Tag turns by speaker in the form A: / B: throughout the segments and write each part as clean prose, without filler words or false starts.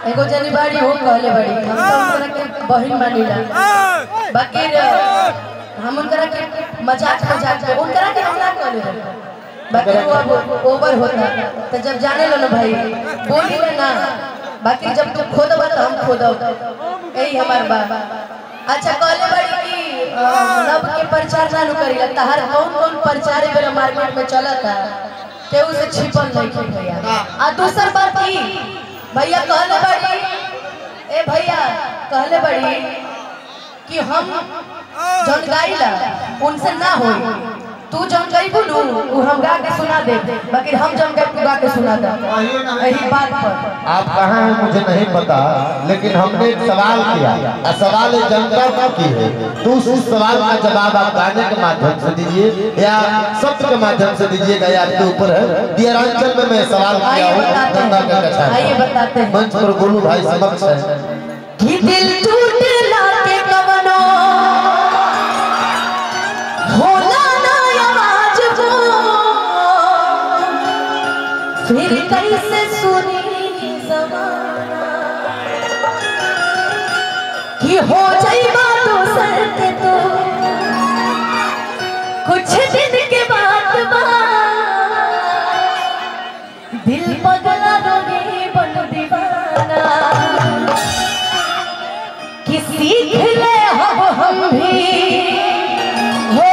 A: एगो जनी बाड़ी हो कहले बड़ी हम तो उनकरा के बहिन मानिला बाकी हम उनकरा के मजाक के उनकरा के हम ना कहले बाकी वो अब ओवर होता तो जब जाने लो ना भाई बोली ना बाकी जब तू खोदब तो हम खोदब यही हमार बात। अच्छा कहले बड़ी की लब के प्रचार ना करीला तहार कौन कौन प्रचार बेरा मार्केट में चलता केहू से छिपल नहीं के भैया। आ दूसर बात की भैया कहले बड़ी ए भैया कहले बड़ी कि हम जौन गाइला उनसे ना हो तू जौन गाइबू नु उ हम गा के सुना दे बाकी हम जौन गा के सुना दे यही बात पर।
B: आप कहाँ हैं मुझे नहीं पता लेकिन हमने एक सवाल किया और सवाल जनता की है तो उस सवाल का जवाब आप गाने के माध्यम से दीजिए या शब्द के माध्यम से दीजिएगा या आपके ऊपर है। दियरांचल में मैं सवाल किया हूँ
A: आइए बताते हैं
B: मंच पर गोलू भाई समक्ष है
A: कि दिल टूटला के कवनो होला ना आवाज को फिर कैसे सुनी ज़माना कि हो जाइबा दोसर के तो कुछ दिन के बाद दिल पगला रोगे बन दीवाना कि सीख ले हम भी हो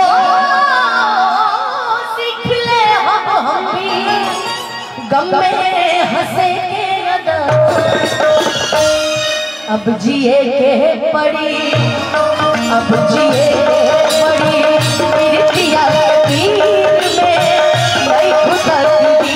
A: सीख ले हम भी गम में हंसे के अदा अब जिए के पड़ी अब जिए के पड़ी प्रीतिया तीर में नहीं खुदती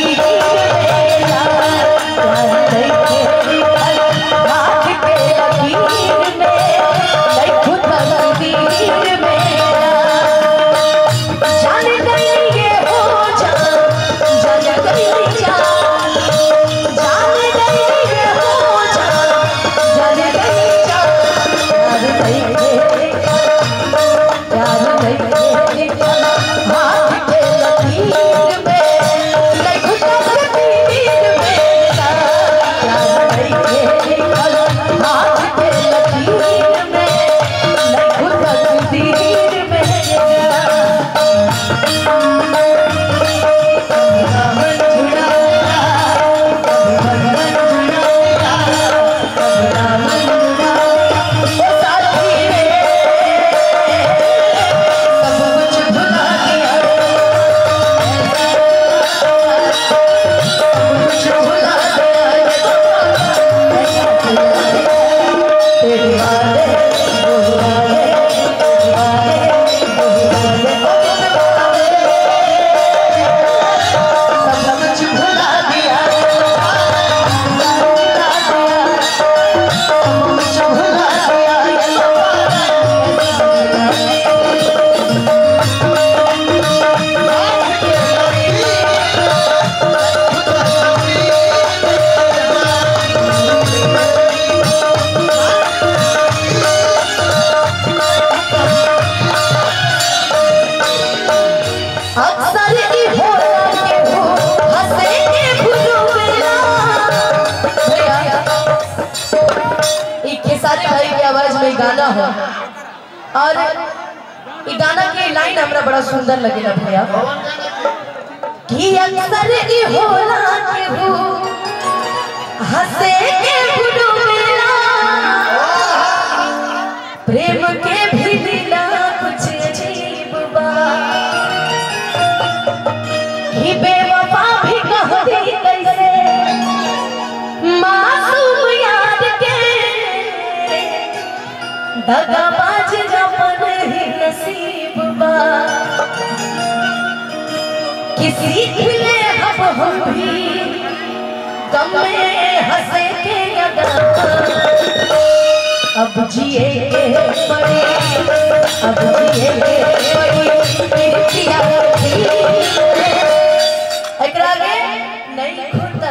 A: गाना हो और ये गाना की लाइन हमरा बड़ा सुंदर लगेला भैया कि अक्सर ई होला के हो हंसे के भुलवेला प्रेम के भी लीला कुछ अजीब बा कि बेवफा भी कहती कैसे मासूम यार के दगाबाज जपन ही नसीब बा कि सीख ले हम भी गम में हंसे के अदा अब जिए के पड़ी अब जिए के पड़ी प्रीतिया एकरा आगे नहीं खुदा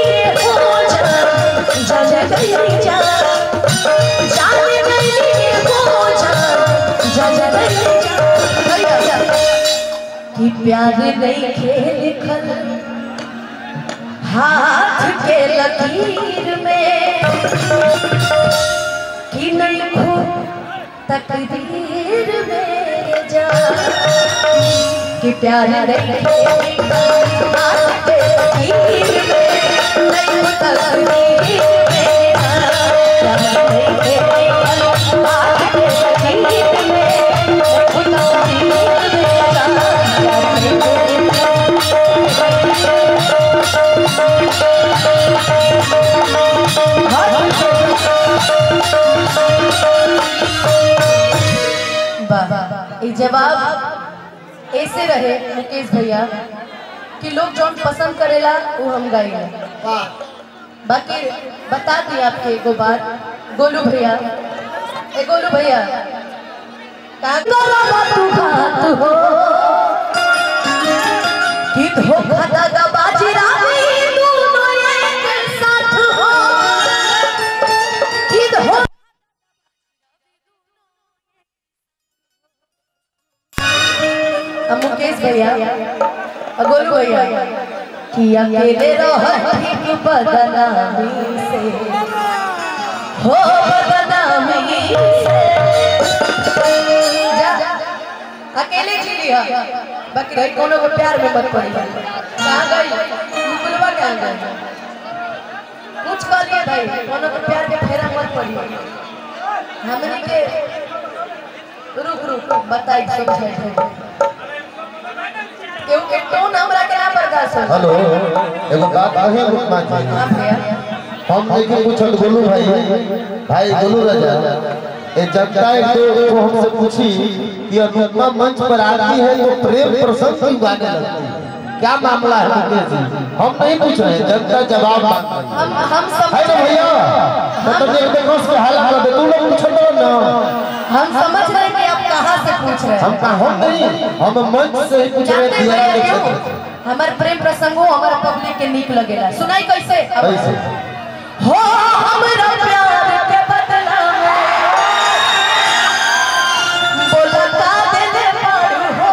A: जान गई हो प्यार नहीं लिखल हाथ के लकीर में कि नहीं खो तकदीर में जा कि प्यार नहीं हाथ के लकीर में नहीं खो तकदीर में जा हाथ के लकीर में नहीं खो तकदीर जवाब ऐसे रहे मुकेश भैया कि लोग जो पसंद करेला वो हम गाएंगे। बाकी बता दी आपके एगो बात गोलू भैया तू बात हो कि धोखा दगाबाजी रानी दोनों एक साथ हो कि धोखा मुकेश भैया गोलू भैया कि अकेले रहत बदनामी से हो बदनामी से अकेले जी लिया बाकी रही कोनो को प्यार में मत पड़ी कहां गई मुकुलवा कहां गई कुछ कर लिया भाई कोनो को प्यार के फेरा मत पड़ी हमने के रुक बताई सब है क्योंकि टोन हमरा के ना बर्दाश्त हो।
B: हेलो एगो बात कहे रुकमा जी हम देखे पूछल गोलू भाई गोलू राजा ए जनता को हमसे पूछी कि अनुपमा मंच पर आती है तो प्रेम प्रसंग क्यों गाने लगती है क्या मामला है मुकेश जी हम नहीं पूछ रहे जनता जवाब मांग रही है
A: हम सब
B: है ना भैया तो देखो उसके हाल कर दे तू लोग पूछो तो ना
A: हम समझ रहे हैं कि आप कहां से पूछ रहे हैं
B: हम कहां नहीं हम मंच से ही पूछ रहे हैं
A: हमारे प्रेम प्रसंगों हमारे पब्लिक के नीक लगेला सुनाई कैसे हो हमरा प्यार के बदला बोलता देले पारू हो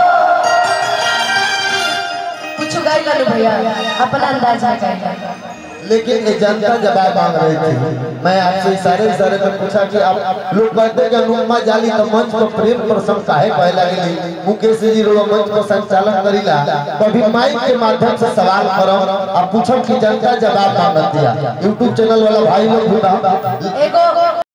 A: कुछ गाई लो भैया अपना अंदाज में गाइए
B: लेकिन ये जनता जवाब मांग रही थी मैं आपसे इशारे में पूछा कि आप लोग कहते हैं कि अनुपमा जाली तो मंच पर प्रेम प्रसंग काहे कहे लगे मुकेश जी रो मंच पर संचालन करीला कभी माइक के माध्यम से सवाल करम और पूछम कि जनता जवाब मांगत दिया YouTube चैनल वाला भाई लोग